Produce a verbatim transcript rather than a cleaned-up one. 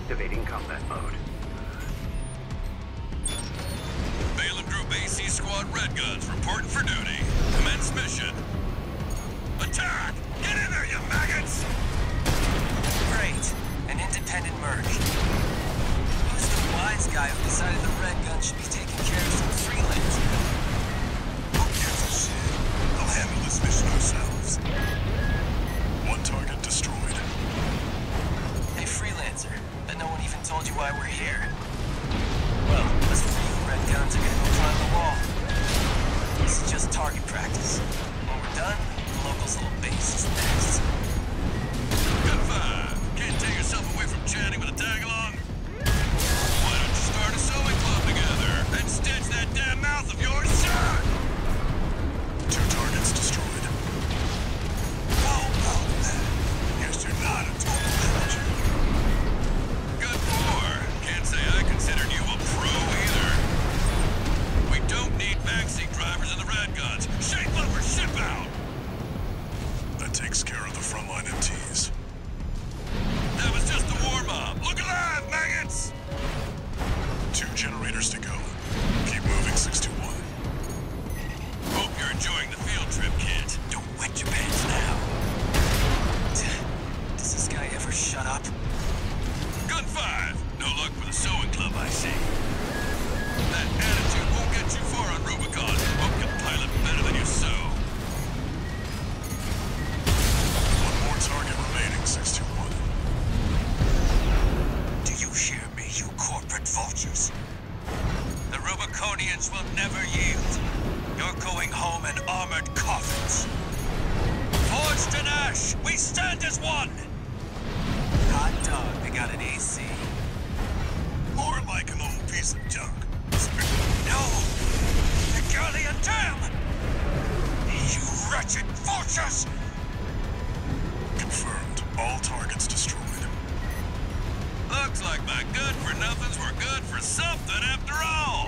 Activating combat mode. Balaam Group A C Squad Red Guns reporting for duty. Commence mission. Attack! Get in there, you maggots! Great. An independent merge. Who's the wise guy who decided the Red Gun should be taking care of some freelancers? Who gives a shit? We'll handle this mission ourselves. One target destroyed. Hey, freelancer. Bet no one even told you why we're here. Well, us free Red Guns are gonna go climb the wall. This is just target practice. When we're done, the locals' little base is next. Good five. Can't take yourself away from chatting with a tag-along? Why don't you start a sewing club together and stitch that damn mouth of yours shut? Two targets destroyed. Oh, oh, guess you're not a total manager. Good four. Can't say I considered you a pro either. We don't need backseat drivers in the Red Guns. Shape up or ship out! That takes care of the frontline M Ts. That was just the warm-up. Look alive, maggots! Two generators to go. Keep moving, six two one. Hope you're enjoying the field trip, kid. Don't wet your pants now. Does this guy ever shut up? Gun five. No luck for the sewing club, I see. That attitude won't get you far on Rubicon. Hope you pilot better than you sew. One more target remaining, six two one. Do you hear me, you corporate vultures? The Rubiconians will never yield. You're going home in armored coffins. Forged in ash, we stand as one! Hot dog, they got an A C. More like an old piece of junk. No! The Gurlian Dam! You wretched vultures! Confirmed. All targets destroyed. Looks like my good-for-nothings were good for something after all.